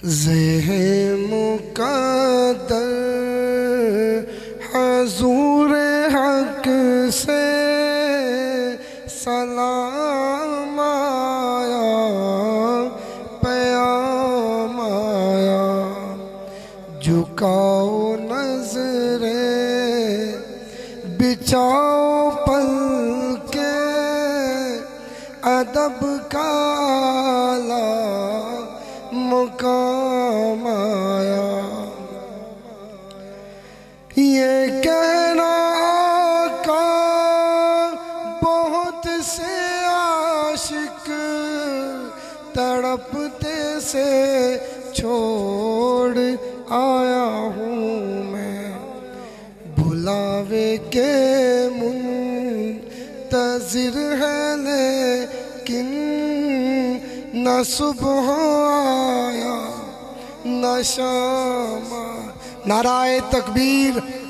ذہن مقدر حضور حق سے سلام آیا، پیام آیا، جھکاؤ نظریں بچھاؤ پلکیں، ادب کا اعلیٰ مقام آیا۔ یہ کہنا آقا بہت سے عاشق تڑپتے سے چھوڑ آیا ہوں میں، بلاوے کے منتظر ہے لیکن نہ صبح آیا نہ شام آیا۔ نعرہ تکبیر!